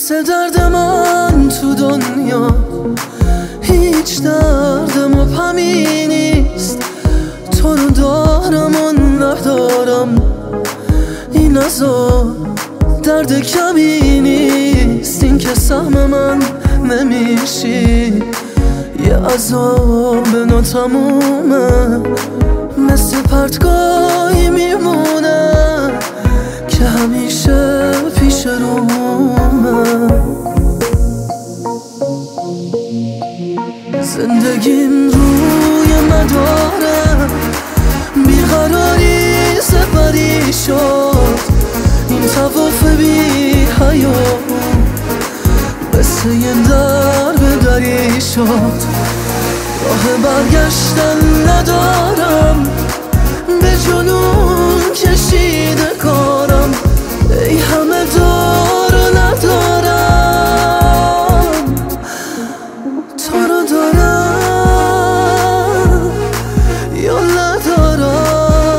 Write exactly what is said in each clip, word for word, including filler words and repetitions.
مثل درد من تو دنیا هیچ درد مبهمی نیست. تو رو دارم و ندارم، این عذاب درد کمی نیست. این که سهم من نمیشی، یه عذاب ناتمومه، مثل پرتگاهی میمونه که همیشه پیش رومه. زندگیم روی مداره بیقراری سپری شد. این طواف بی حیات قصه یه در به دری شد. راه برگشتن ندارم، به جنون کشیده کارم. ای همه دار و ندارم، تو رو دارم یا ندارم.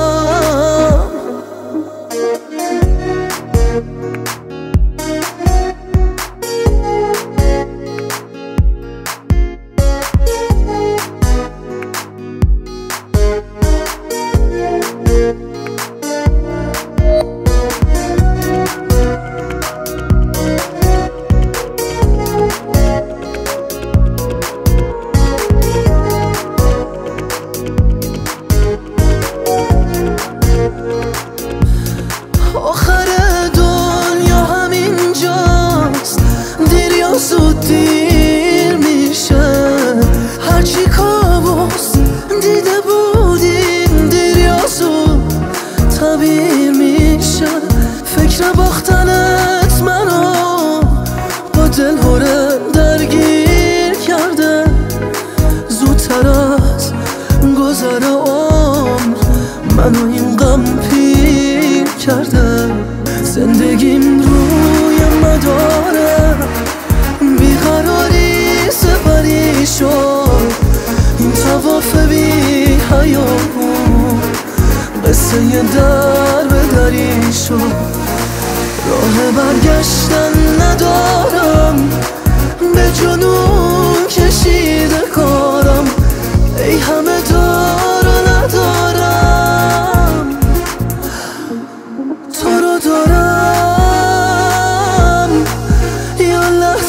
آخر دنیا همینجاست، دیر یا زود دیر میشه. هرچی کابوس دیده بودیم دیر یا زود تعبیر میشه. فکر باختنت منو با دلهوره درگیر کرده. زودتر از گذر عمر منو این غم پیر کرده. زندگیم روی مداره بیقراری سپری شد. این طواف بی حیات قصه یه در به دری شد. راه برگشتن ندارم، به جنون کشیده کارم. ای همه دار و ندارم، تو رو دارم یا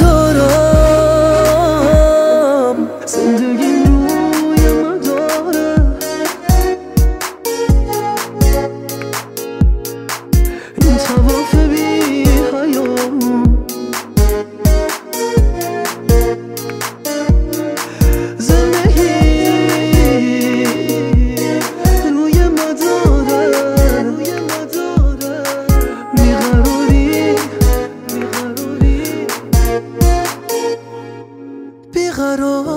ندارم. زندگی روی مداره این طواف بی حیات. بیقرار